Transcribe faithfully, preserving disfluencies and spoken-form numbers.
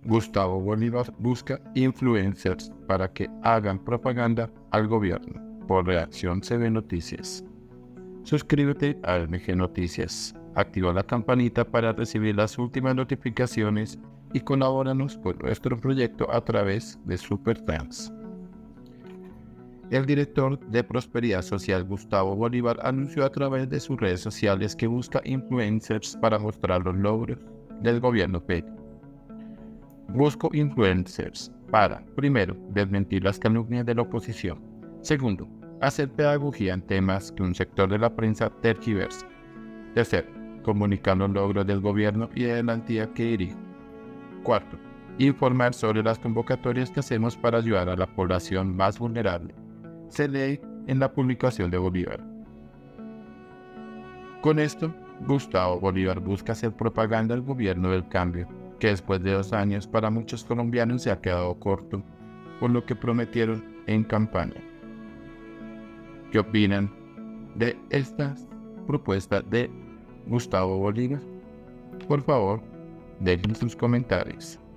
Gustavo Bolívar busca influencers para que hagan propaganda al gobierno. Por Reacción C V Noticias. Suscríbete a M G Noticias. Activa la campanita para recibir las últimas notificaciones y colabóranos con nuestro proyecto a través de Super Thanks. El director de Prosperidad Social Gustavo Bolívar anunció a través de sus redes sociales que busca influencers para mostrar los logros del gobierno Petro. Busco influencers para, primero, desmentir las calumnias de la oposición. Segundo, hacer pedagogía en temas que un sector de la prensa tergiversa. Tercero, comunicar los logros del gobierno y de la entidad que dirige. Cuarto, informar sobre las convocatorias que hacemos para ayudar a la población más vulnerable. Se lee en la publicación de Bolívar. Con esto, Gustavo Bolívar busca hacer propaganda al gobierno del cambio, que después de dos años para muchos colombianos se ha quedado corto por lo que prometieron en campaña. ¿Qué opinan de estas propuestas de Gustavo Bolívar? Por favor, dejen sus comentarios.